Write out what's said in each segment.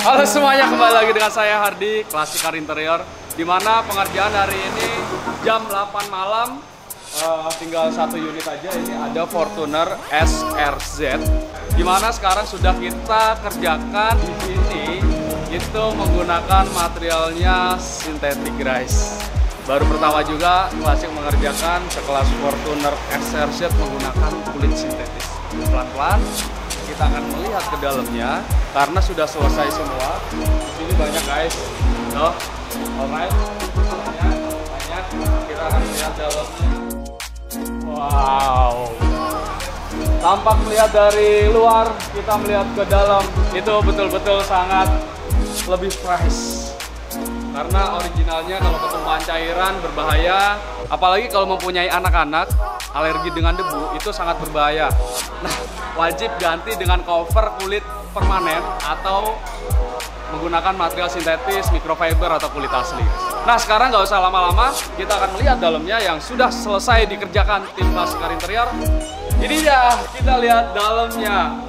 Halo semuanya, kembali lagi dengan saya Hardi, Klasik Car Interior. Dimana pengerjaan hari ini jam 8 malam, tinggal satu unit aja. Ini ada Fortuner SRZ. Dimana sekarang sudah kita kerjakan di sini itu menggunakan materialnya sintetik, guys. Baru pertama juga Klasik mengerjakan sekelas Fortuner SRZ menggunakan kulit sintetis. Pelan-pelan kita akan melihat ke dalamnya karena sudah selesai semua. Di sini banyak, guys. So, alright, banyak. Kita akan lihat dalamnya. Wow. Tampak melihat dari luar, kita melihat ke dalam itu betul-betul sangat lebih fresh. Karena originalnya kalau ketumpahan cairan berbahaya, apalagi kalau mempunyai anak-anak alergi dengan debu itu sangat berbahaya. Nah, wajib ganti dengan cover kulit permanen atau menggunakan material sintetis, microfiber atau kulit asli. Nah, sekarang nggak usah lama-lama, kita akan melihat dalamnya yang sudah selesai dikerjakan tim Klasik Car Interior. Ini dia, kita lihat dalamnya.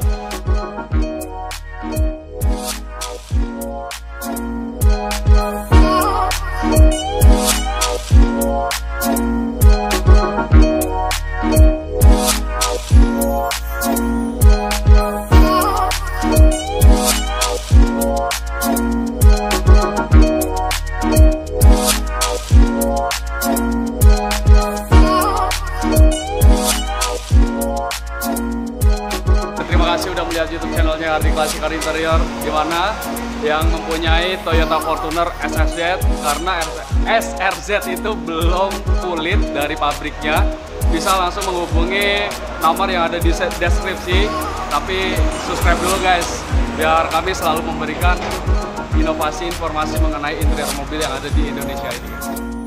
Terima kasih udah melihat YouTube channelnya Hardi Klasik Car Interior, dimana yang mempunyai Toyota Fortuner SRZ. Karena SRZ itu belum kulit dari pabriknya, bisa langsung menghubungi nomor yang ada di deskripsi. Tapi subscribe dulu, guys, biar kami selalu memberikan inovasi informasi mengenai interior mobil yang ada di Indonesia ini.